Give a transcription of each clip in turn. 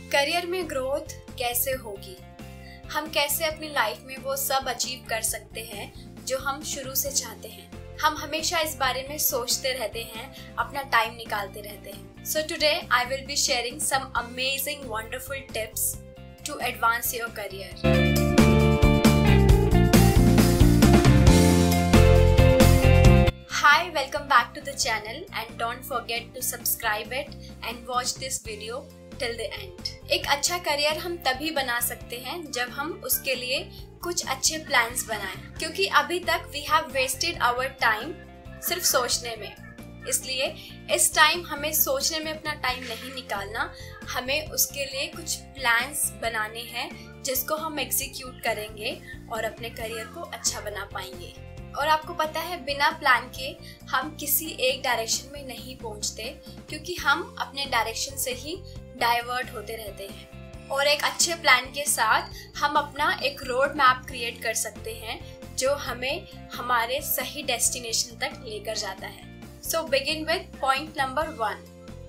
Career में growth कैसे होगी, हम कैसे अपनी लाइफ में वो सब अचीव कर सकते हैं जो हम शुरू से चाहते हैं। हम हमेशा इस बारे में सोचते रहते हैं, अपना टाइम निकालते रहते हैं। So today I will be sharing some amazing wonderful tips to advance your career. Hi, welcome back to the channel and don't forget to subscribe it and watch this video till the end। एक अच्छा career हम तभी बना सकते हैं जब हम उसके लिए कुछ अच्छे प्लान्स बनाएं, क्योंकि अभी तक we have wasted our time सिर्फ सोचने में। इसलिए इस टाइम हमें सोचने में अपना टाइम नहीं निकालना, हमें उसके लिए कुछ प्लान्स बनाने हैं जिसको हम एग्जीक्यूट करेंगे और अपने करियर को अच्छा बना पाएंगे। और आपको पता है, बिना प्लान के हम किसी एक डायरेक्शन में नहीं पहुंचते, क्योंकि हम अपने डायरेक्शन से ही डाइवर्ट होते रहते हैं। और एक अच्छे प्लान के साथ हम अपना एक रोड मैप क्रिएट कर सकते हैं जो हमें हमारे सही डेस्टिनेशन तक लेकर जाता है। So begin with point number 1।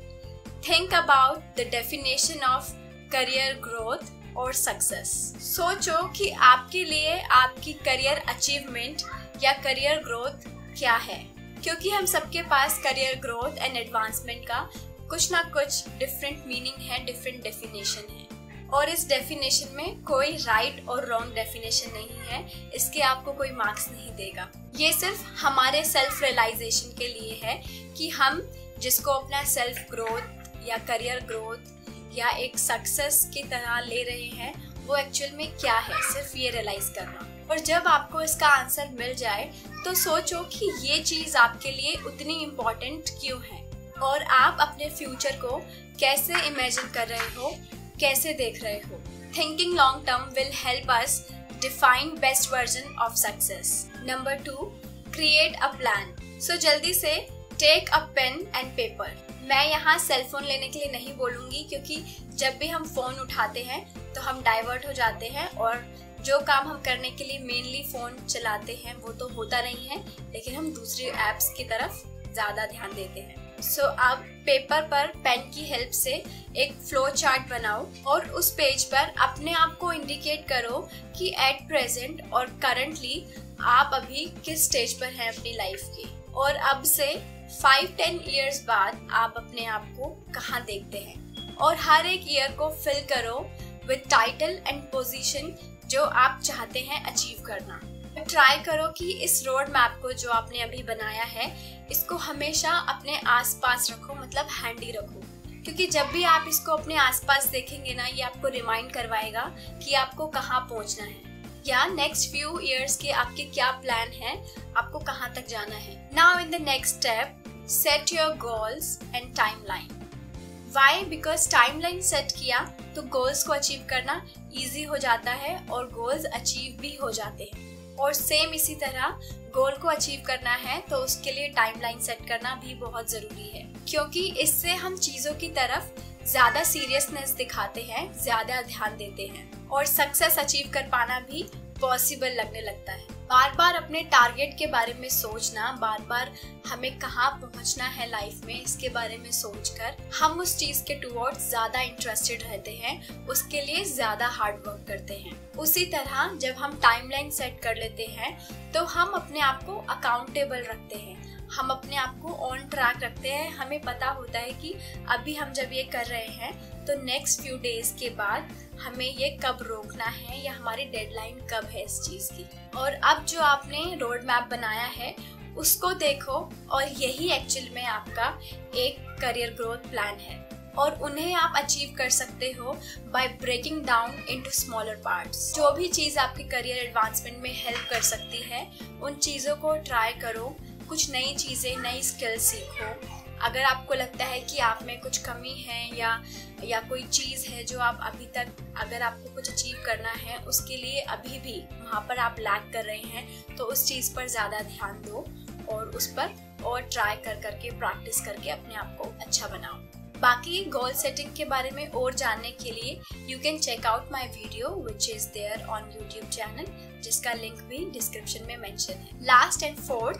Think about the definition of career growth और सक्सेस। सोचो कि आपके लिए आपकी करियर अचीवमेंट या करियर ग्रोथ क्या है, क्योंकि हम सबके पास करियर ग्रोथ एंड एडवांसमेंट का कुछ ना कुछ डिफरेंट मीनिंग है, डिफरेंट डेफिनेशन है। और इस डेफिनेशन में कोई राइट और रॉन्ग डेफिनेशन नहीं है, इसके आपको कोई मार्क्स नहीं देगा। ये सिर्फ हमारे सेल्फ रियलाइजेशन के लिए है कि हम जिसको अपना सेल्फ ग्रोथ या करियर ग्रोथ या एक सक्सेस की तरह ले रहे हैं वो एक्चुअल में क्या है, सिर्फ ये रियलाइज करना। और जब आपको इसका आंसर मिल जाए तो सोचो कि ये चीज़ आपके लिए उतनी इम्पोर्टेंट क्यों है और आप अपने फ्यूचर को कैसे इमेजिन कर रहे हो, कैसे देख रहे हो। Thinking long term will help us define best version of success. Number 2, create a plan. So जल्दी से take a pen and paper. मैं यहाँ सेल फोन लेने के लिए नहीं बोलूँगी, क्योंकि जब भी हम फोन उठाते हैं तो हम डाइवर्ट हो जाते हैं और जो काम हम करने के लिए मेनली फ़ोन चलाते हैं वो तो होता नहीं है, लेकिन हम दूसरी ऐप्स की तरफ ज़्यादा ध्यान देते हैं। सो अब पेपर पर पेन की हेल्प से एक फ्लो चार्ट बनाओ और उस पेज पर अपने आप को इंडिकेट करो कि एट प्रेजेंट और करंटली आप अभी किस स्टेज पर हैं अपनी लाइफ की, और अब से 5-10 ईयर्स बाद आप अपने आप को कहाँ देखते हैं। और हर एक ईयर को फिल करो विद टाइटल एंड पोजीशन जो आप चाहते हैं अचीव करना। ट्राई करो कि इस रोड मैप को जो आपने अभी बनाया है इसको हमेशा अपने आसपास रखो, मतलब हैंडी रखो, क्योंकि जब भी आप इसको अपने आसपास देखेंगे ना, ये आपको रिमाइंड करवाएगा कि आपको कहाँ पहुँचना है या नेक्स्ट फ्यू इयर्स के आपके क्या प्लान हैं, आपको कहाँ तक जाना है। Now in the next step, set your goals and timeline. Why? Because timeline set किया तो गोल्स को अचीव करना इजी हो जाता है और गोल्स अचीव भी हो जाते हैं। और सेम इसी तरह गोल को अचीव करना है तो उसके लिए टाइमलाइन सेट करना भी बहुत ज़रूरी है, क्योंकि इससे हम चीज़ों की तरफ ज़्यादा सीरियसनेस दिखाते हैं, ज़्यादा ध्यान देते हैं और सक्सेस अचीव कर पाना भी पॉसिबल लगने लगता है। बार बार अपने टारगेट के बारे में सोचना, बार बार हमें कहाँ पहुँचना है लाइफ में, इसके बारे में सोचकर हम उस चीज़ के टुवर्ड्स ज़्यादा इंटरेस्टेड रहते हैं, उसके लिए ज़्यादा हार्ड वर्क करते हैं। उसी तरह जब हम टाइमलाइन सेट कर लेते हैं तो हम अपने आप को अकाउंटेबल रखते हैं, हम अपने आप को ऑन ट्रैक रखते हैं। हमें पता होता है कि अभी हम जब ये कर रहे हैं तो नेक्स्ट फ्यू डेज के बाद हमें ये कब रोकना है या हमारी डेडलाइन कब है इस चीज़ की। और अब जो आपने रोड मैप बनाया है उसको देखो, और यही एक्चुअल में आपका एक करियर ग्रोथ प्लान है और उन्हें आप अचीव कर सकते हो by breaking down into smaller parts. जो भी चीज़ आपके करियर एडवांसमेंट में हेल्प कर सकती है उन चीज़ों को ट्राई करो, कुछ नई चीज़ें, नई स्किल सीखो। अगर आपको लगता है कि आप में कुछ कमी है या कोई चीज़ है जो आप अभी तक, अगर आपको कुछ अचीव करना है उसके लिए अभी भी वहाँ पर आप लैग कर रहे हैं, तो उस चीज़ पर ज़्यादा ध्यान दो और उस पर और ट्राई करके प्रैक्टिस करके अपने आप को अच्छा बनाओ। बाकी गोल सेटिंग के बारे में और जानने के लिए you can check out my video which is there on YouTube channel, जिसका लिंक भी डिस्क्रिप्शन में मेंशन है। Last and fourth,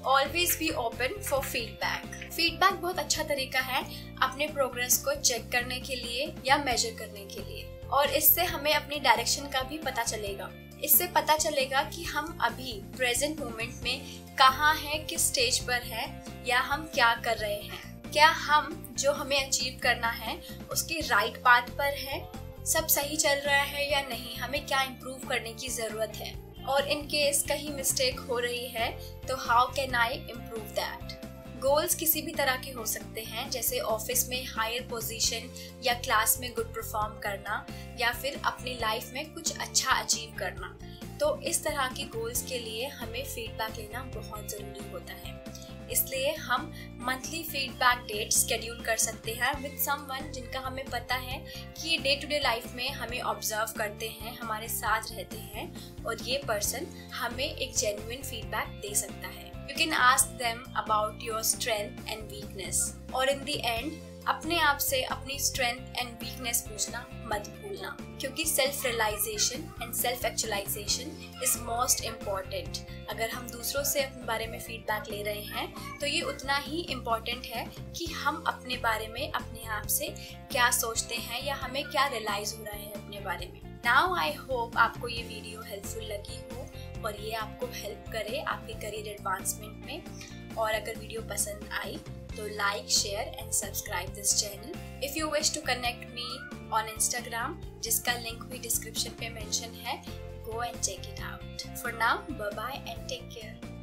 always be open for feedback. Feedback बहुत अच्छा तरीका है अपने प्रोग्रेस को चेक करने के लिए या मेजर करने के लिए, और इससे हमें अपनी डायरेक्शन का भी पता चलेगा। इससे पता चलेगा कि हम अभी प्रेजेंट मोमेंट में कहाँ हैं, किस स्टेज पर है, या हम क्या कर रहे हैं। क्या हम जो हमें अचीव करना है उसके राइट पाथ पर है, सब सही चल रहा है या नहीं, हमें क्या इम्प्रूव करने की ज़रूरत है, और इन केस कहीं मिस्टेक हो रही है तो how can I improve that. Goals किसी भी तरह के हो सकते हैं, जैसे ऑफिस में हायर पोजीशन या क्लास में गुड परफॉर्म करना या फिर अपनी लाइफ में कुछ अच्छा अचीव करना। तो इस तरह की गोल्स के लिए हमें फीडबैक लेना बहुत ज़रूरी होता है। इसलिए हम मंथली फीडबैक डेट शेड्यूल कर सकते हैं विद समवन जिनका हमें पता है कि ये डे टू डे लाइफ में हमें ऑब्जर्व करते हैं, हमारे साथ रहते हैं, और ये पर्सन हमें एक जेन्युइन फीडबैक दे सकता है। You can ask them about your strength and weakness, और इन द एंड अपने आप से अपनी स्ट्रेंथ एंड वीकनेस पूछना मत भूलना, क्योंकि self realisation and self actualisation is most important. अगर हम दूसरों से अपने बारे में फीडबैक ले रहे हैं तो ये उतना ही इम्पॉर्टेंट है कि हम अपने बारे में अपने आप से क्या सोचते हैं या हमें क्या रियलाइज हो रहा है अपने बारे में। नाउ आई होप आपको ये वीडियो हेल्पफुल लगी हो और ये आपको हेल्प करे आपके करियर एडवांसमेंट में। और अगर वीडियो पसंद आई तो like, share and subscribe this channel. If you wish to connect me on Instagram, जिसका लिंक भी डिस्क्रिप्शन पे मेंशन है, go and check it out. For now, bye bye and take care.